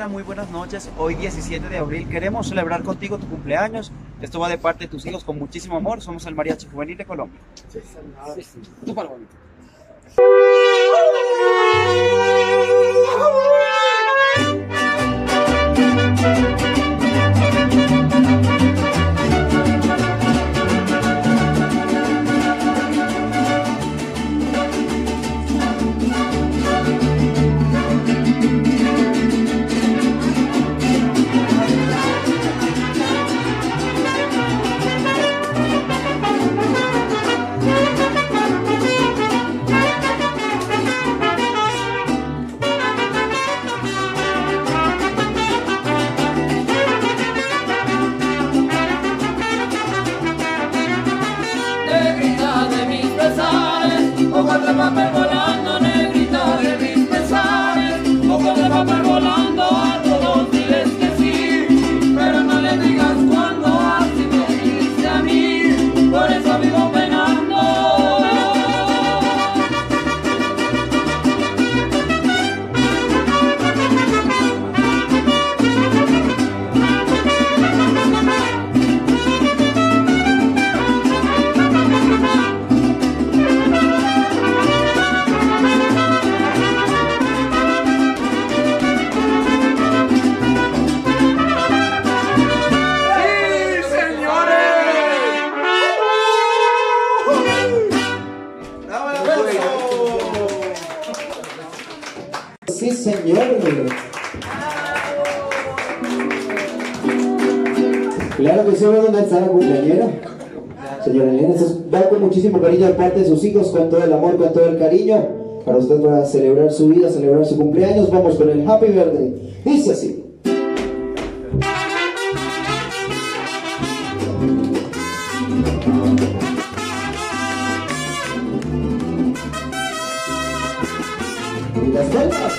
Magdalena, muy buenas noches. Hoy 17 de abril queremos celebrar contigo tu cumpleaños. Esto va de parte de tus hijos con muchísimo amor. Somos el Mariachi Juvenil de Colombia. Sí. Tú para bonito. Hojas de papel volando, negrita de mis pesares. Hojas de papel volando, a todos diles que sí, pero no le digas cuando así me dijiste a mí. Por eso vivo penando. Sí, señor. Claro que sí, ¿dónde está la cumpleañera? Señora Elena, esto va con muchísimo cariño de parte de sus hijos, con todo el amor, con todo el cariño, para usted para celebrar su vida, celebrar su cumpleaños. Vamos con el Happy Birthday. Dice así. Y las palmas.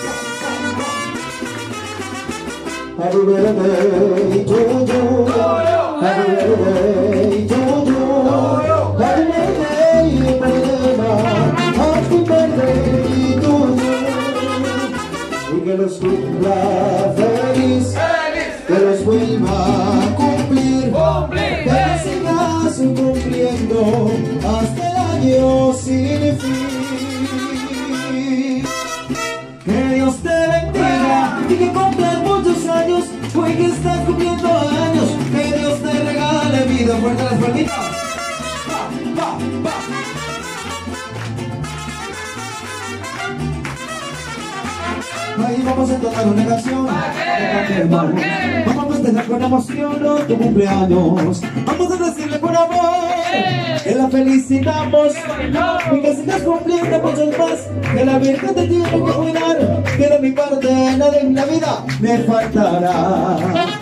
Happy birthday to you. Happy birthday to you. Happy birthday, Elena. Happy birthday to you. Y que los cumpla feliz, que los vuelva a cumplir, que sigas cumpliendo hasta el año sin fin. Que Dios te bendiga y que cumplas muchos años, hoy que estás cumpliendo años. Que Dios te regale vida. Fuerte las palmitas. Ahí vamos a entonar una canción. ¿Por qué? Vamos a festejar con emoción tu cumpleaños. Vamos a decirle con amor que la felicitamos y que sigas cumpliendo muchos más. Que la Virgen te tiene que cuidar, que de mi parte nada en la vida me faltará.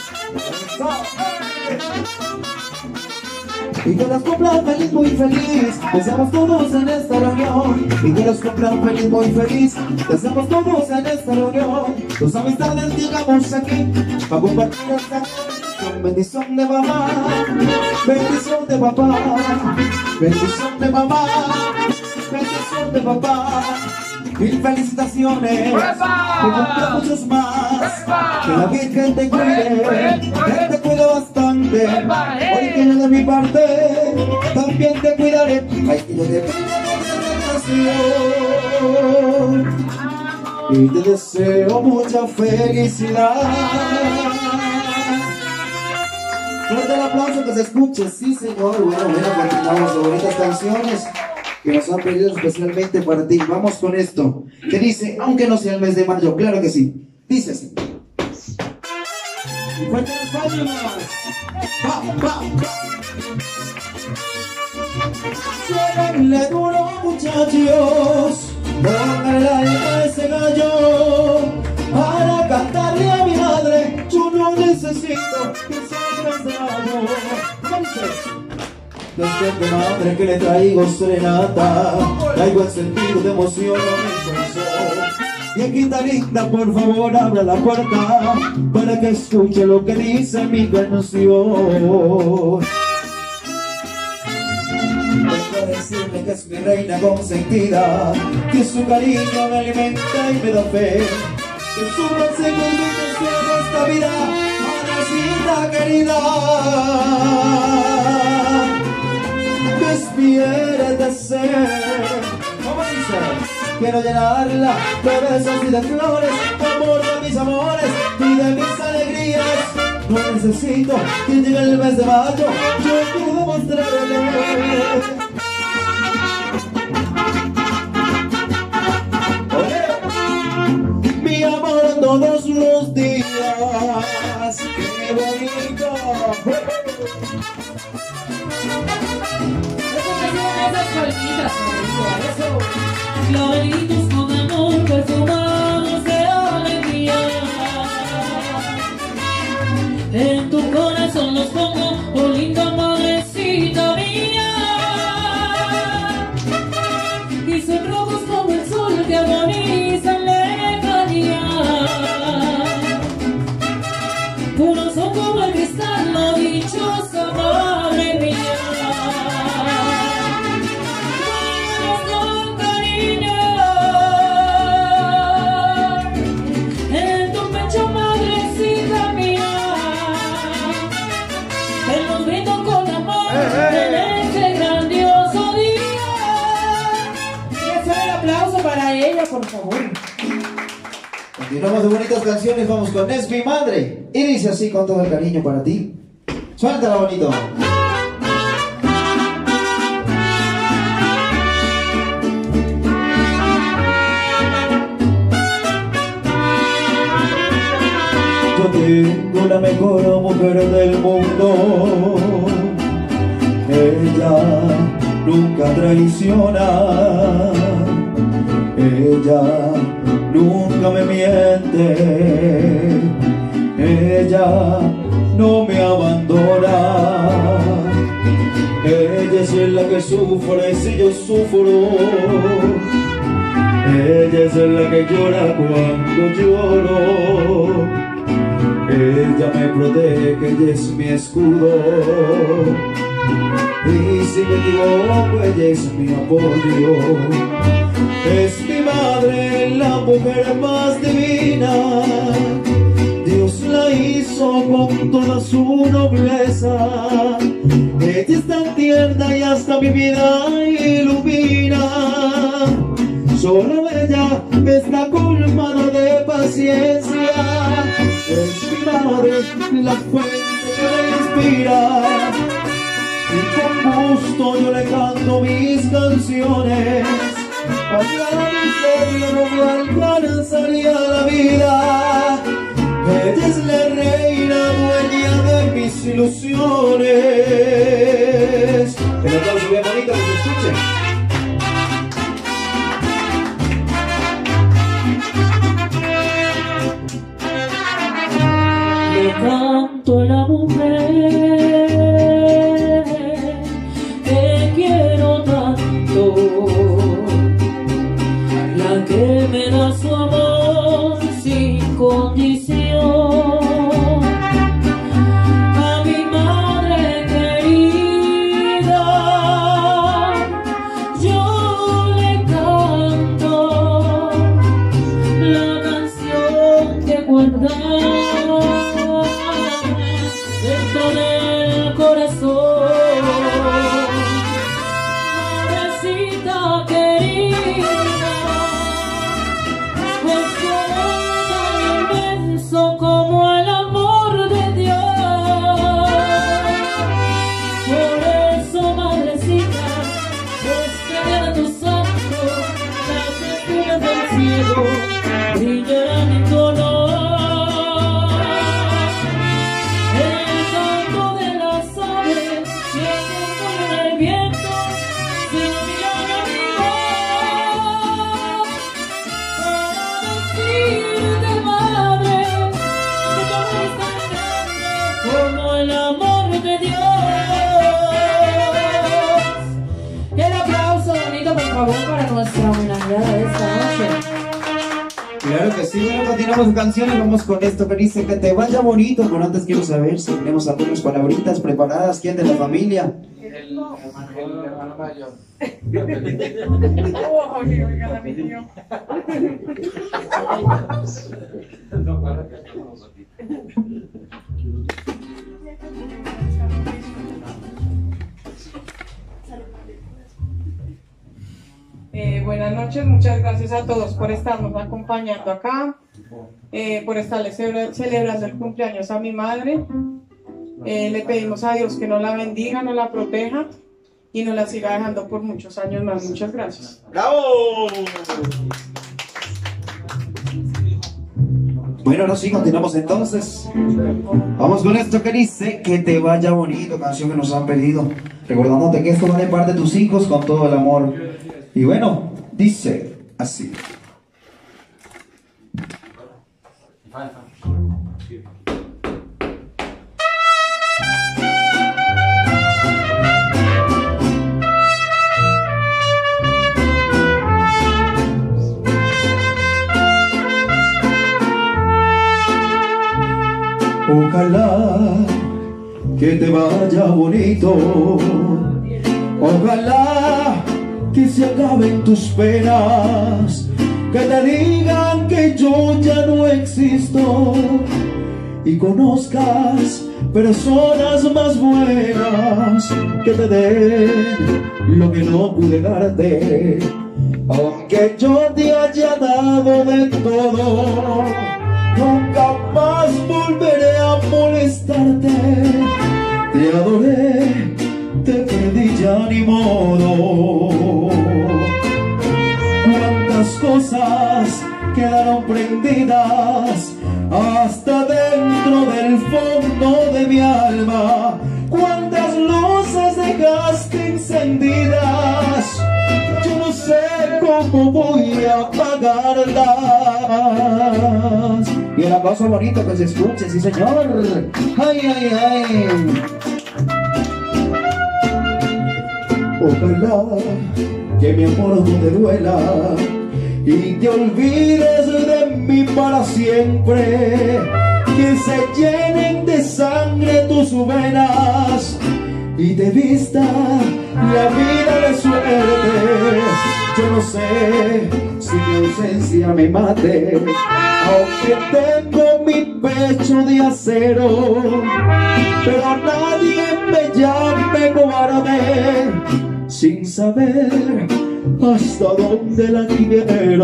Y que los cumplan feliz, muy feliz. Deseamos todos en esta reunión. Y que los cumplan feliz, muy feliz. Deseamos todos en esta reunión. Tus amistades llegamos aquí para compartir esta con bendición de mamá, bendición de papá, bendición de mamá, bendición de papá. Mil felicitaciones, que cumplan muchos más. Que la Virgen te cuide, que te cuide bastante. Hoy que yo de mi parte también te cuidaré. Ay, que yo te cuidaré y te deseo mucha felicidad. Fuerte el aplauso, que se escuche, sí señor. Bueno, continuamos con bonitas canciones que nos han pedido especialmente para ti. Vamos con esto, que dice, aunque no sea el mes de mayo, claro que sí. Dice así. Y fuerte las palmas. Va. Suénenle duro, muchachos, pongan el alma a ese gallo, para cantarle a mi madre. Yo no necesito que sea gallo. ¿Qué dices? Desde madre que le traigo serenata, traigo el sentido de emoción en mi corazón. Y aquí está linda, por favor abra la puerta para que escuche lo que dice mi canción. Vengo a decirle que es mi reina consentida, que su cariño me alimenta y me da fe, que su buen seguimiento esta vida, madrecita querida. Despiértese. ¿Cómo dice? Quiero llenarla de besos y de flores, amor de mis amores y de mis alegrías. No necesito que llegue el mes de mayo, yo puedo mostrarle mi amor todos los días. ¡Qué bonito! Floritos con amor perfumados de alegría. En tu corazón los pongo, oh linda madrecita mía. Y son rojos como el sol que agoniza en lejanía. Puros son como el cristal, la dichosa madre mía. Para ella, por favor. Continuamos de bonitas canciones, vamos con Es mi madre. Y dice así con todo el cariño para ti. Suéltala bonito. Yo tengo la mejor mujer del mundo. Ella nunca traiciona. Ella nunca me miente, ella no me abandona. Ella es la que sufre si yo sufro, ella es la que llora cuando lloro. Ella me protege, ella es mi escudo, y si me equivoco ella es mi apoyo. Es mi madre, la mujer más divina. Dios la hizo con toda su nobleza. Ella es tan tierna y hasta mi vida ilumina. Solo ella está colmada de paciencia. Es mi madre, la fuente que me inspira. Y con gusto yo le canto mis canciones. Para miseria no me alcanzaría la vida. Ella es la reina dueña de mis ilusiones. El aplauso bien bonito que se escuche. Le canto a la mujer que quiero tanto, que me da su amor sin condición. A mi madre querida yo le canto la canción que guarda dentro del corazón. Madrecita querida, como el amor de Dios. Por eso, madrecita, desde tu santo, las estrellas del cielo brillarán en tu honor. El canto de las aves siente con el viento, se miran a mi voz para decirte, madre, como el amor de Dios. El aplauso bonito, por favor, para nuestra homenajeada de esta noche. Claro que sí, bueno, continuamos con canciones, vamos con esto que dice que te vaya bonito, pero antes quiero saber si tenemos algunas palabritas preparadas. ¿Quién de la familia? El hermano mayor. Oh, oiga, mi niño. No, para que estamos aquí. Buenas noches, muchas gracias a todos por estarnos acompañando acá, por estarle celebrando el cumpleaños a mi madre. Le pedimos a Dios que nos la bendiga, nos la proteja y nos la siga dejando por muchos años más. Muchas gracias. ¡Bravo! Bueno, ahora sí, continuamos entonces. Vamos con esto que dice Que te vaya bonito, canción que nos han pedido. Recordándote que esto va de parte de tus hijos con todo el amor. Y bueno, dice así. Ojalá que te vaya bonito, ojalá que se acaben tus penas, que te digan que yo ya no existo y conozcas personas más buenas que te den lo que no pude darte. Aunque yo te haya dado de todo, nunca más volveré a molestarte. Te adoré, te perdí, ya ni modo. Cuántas cosas quedaron prendidas hasta dentro del fondo de mi alma. Cuántas luces dejaste encendidas, yo no sé cómo voy a apagarlas. Y el aplauso bonito que se escuche, sí señor. ¡Ay, ay, ay! Ojalá que mi amor no te duela y te olvides de mí para siempre, que se llenen de sangre tus venas y te vista la vida de suerte. Yo no sé si mi ausencia me mate, aunque tengo mi pecho de acero, pero nadie me llame cobarde sin saber hasta dónde la quiero.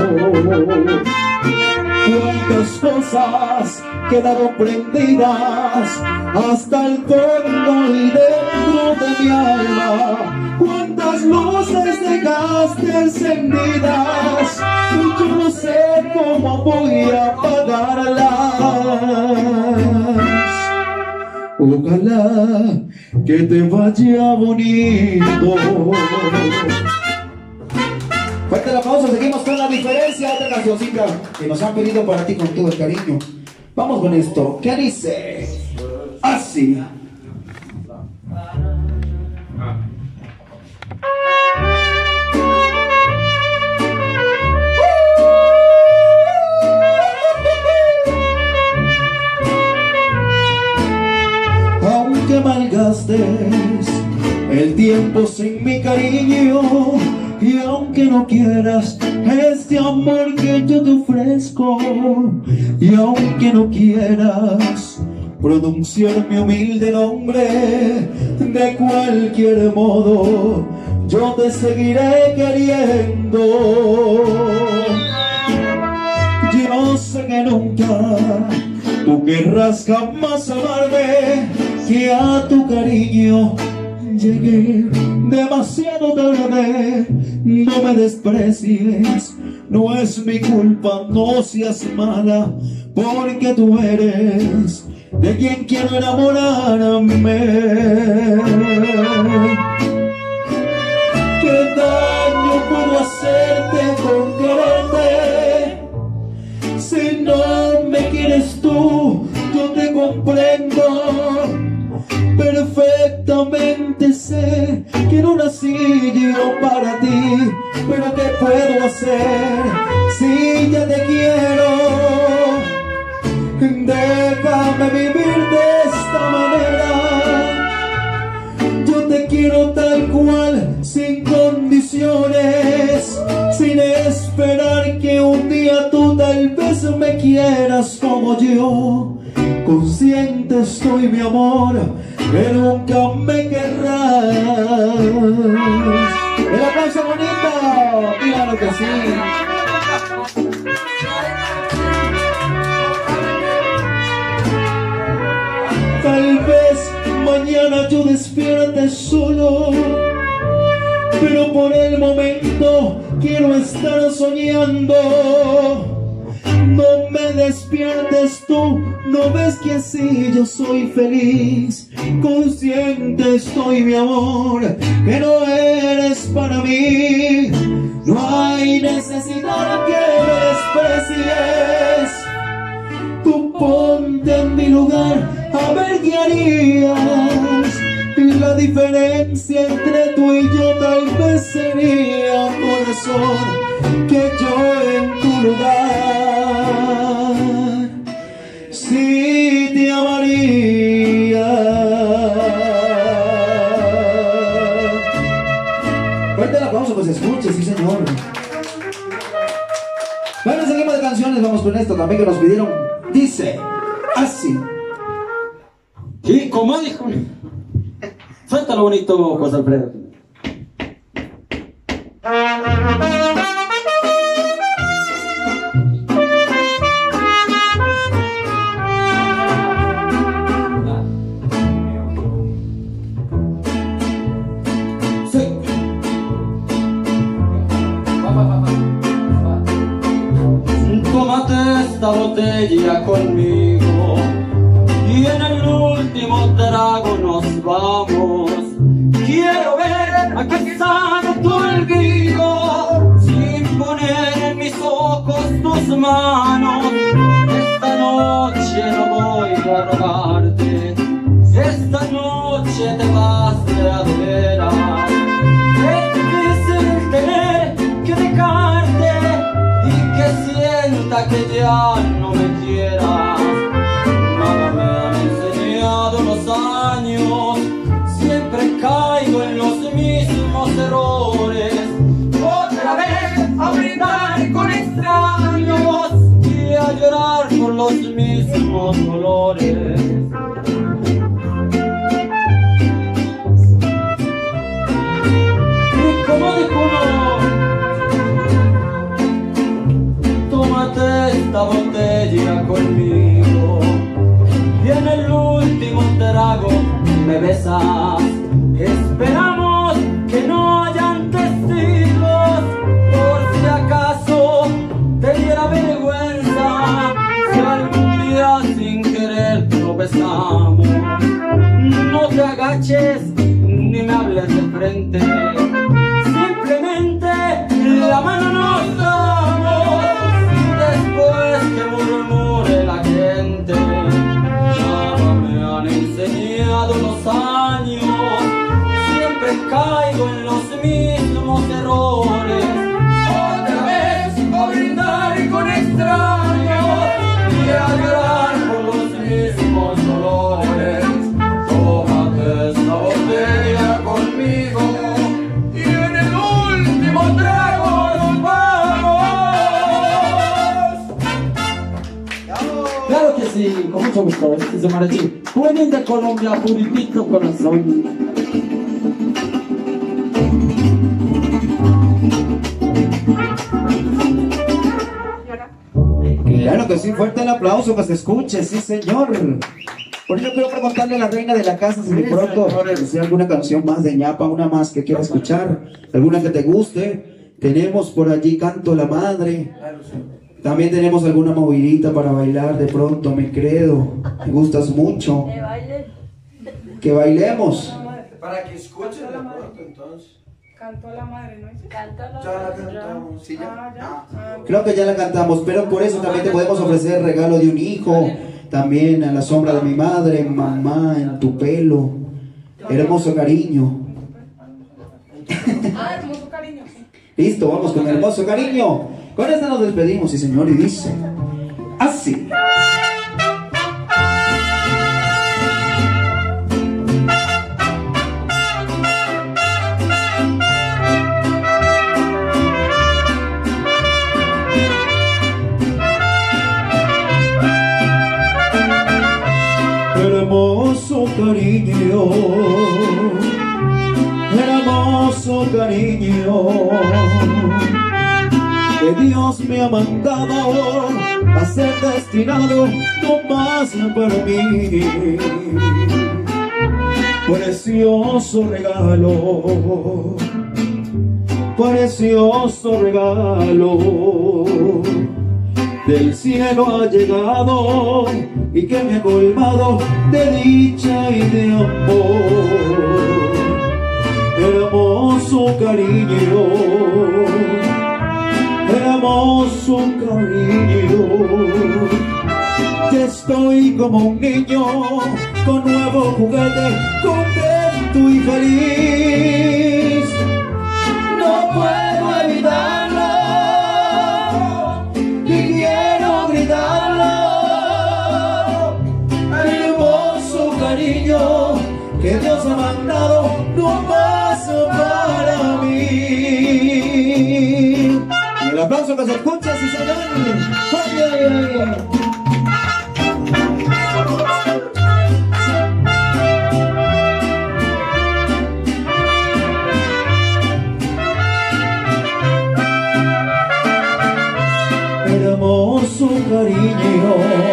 Cuántas cosas quedaron prendidas hasta el fondo y dentro de mi alma. Cuántas luces dejaste encendidas, yo no sé cómo voy a apagarlas. Ojalá que te vaya bonito. Fuerte el aplauso, seguimos con La Diferencia, otra cancioncita que nos han pedido para ti con todo el cariño. Vamos con esto, ¿qué dice? Así. Aunque malgastes el tiempo sin mi cariño, y aunque no quieras este amor que yo te ofrezco, y aunque no quieras pronunciar mi humilde nombre, de cualquier modo yo te seguiré queriendo. Yo sé que nunca tú querrás jamás amarme, que a tu cariño llegué demasiado tarde. No me desprecies, no es mi culpa, no seas mala, porque tú eres de quien quiero enamorarme. ¿Qué daño puedo hacerte con quererte? Si no me quieres tú, yo te comprendo. Perfectamente sé que no nací yo para ti, pero ¿qué puedo hacer si ya te quiero? Déjame vivir de esta manera. Yo te quiero tal cual, sin condiciones, sin esperar que un día tú tal vez me quieras como yo. consciente estoy, mi amor, que nunca me querrás. El aplauso bonito, claro que sí. Tal vez mañana yo despierte solo, pero por el momento quiero estar soñando. No me despiertes tú, no ves que así yo soy feliz. Consciente estoy, mi amor, que no eres para mí. No hay necesidad que me desprecies. Tú ponte en mi lugar, a ver qué harías. La diferencia entre tú y yo tal vez sería, corazón, que yo en tu lugar sí te amaría. Fuerte el aplauso, pues escuche, sí señor. Bueno, seguimos de canciones, vamos con esto también que nos pidieron. Dice así. Y como dijo, suéltalo bonito, José Alfredo. Tómate esta botella conmigo y en el último trago nos vamos. Quiero ver a qué sabe tu olvido sin poner en mis ojos tus manos. Esta noche no voy a rogarte, esta noche te vas de veras. Es difícil tener que dejarte y que sienta que ya no me quieras. Nada me han enseñado los años, siempre caigo en los mismos errores. Otra vez a brindar con extraños y a llorar por los mismos dolores. Y como dijo uno, tómate esta botella conmigo y en el último trago me besas. Esperamos que no hayan testigos por si acaso te diera vergüenza si algún día sin querer tropezamos. No te agaches ni me hables de frente, simplemente la mano nos damos después que murmure la gente. Nada me han enseñado los años, siempre caigo en los mismos errores. Otra vez a brindar con extraños y a llorar por los mismos dolores. Tómate esta botella conmigo y en el último trago nos vamos. Claro que sí, con mucho gusto. Este es el mariachi juvenil de Colombia, Puritito Corazón. Claro que sí, fuerte el aplauso, que se escuche, sí señor. Por ello quiero preguntarle a la reina de la casa si de pronto desea alguna canción más de ñapa, una más que quiera escuchar, alguna que te guste. Tenemos por allí Canto a la Madre. También tenemos alguna movidita para bailar de pronto, me credo. Me gustas mucho. Que bailemos. Para que escuchen de pronto, entonces. Cantó la madre, ¿no? Ya la cantamos, sí, ya. Creo que ya la cantamos, pero por eso también te podemos ofrecer regalo de un hijo. También a la sombra de mi madre, mamá en tu pelo. Hermoso cariño. Hermoso cariño. Listo, vamos con hermoso cariño. Con esta nos despedimos, sí señor, y dice así. hermoso cariño, hermoso cariño, que Dios me ha mandado a ser destinado no más para mí. Precioso regalo, precioso regalo, del cielo ha llegado y que me ha colmado de dicha y de amor. Hermoso cariño, hermoso cariño, ya estoy como un niño con nuevo juguete, contento y feliz. No puedo evitarlo y quiero gritarlo. Hermoso cariño que Dios ha mandado no más para mí. El aplauso que se escucha si se dan. ¡Ay, ay, ay! Hermoso cariño,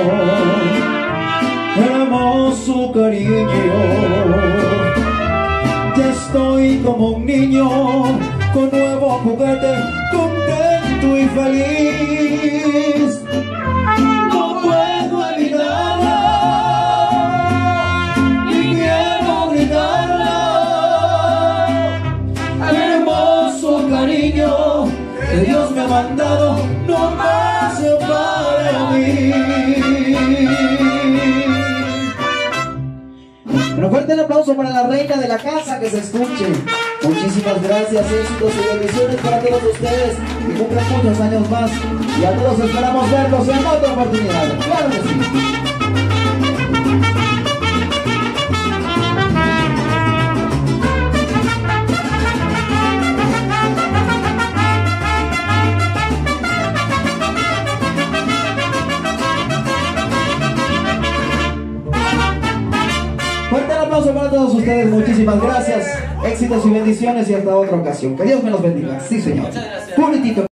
hermoso cariño, ya estoy como un niño con nuevo juguete, contento y feliz. No puedo evitarlo y quiero gritarlo. Hermoso cariño que Dios me ha mandado no más para mí. Un fuerte aplauso para la reina de la casa, que se escuche. Muchísimas gracias, éxitos y bendiciones para todos ustedes y cumplan muchos años más. Y a todos esperamos verlos en otra oportunidad. Claro que sí. Fuerte aplauso para todos ustedes, muchísimas gracias, éxitos y bendiciones y hasta otra ocasión. Que Dios me los bendiga, sí señor. Puritito.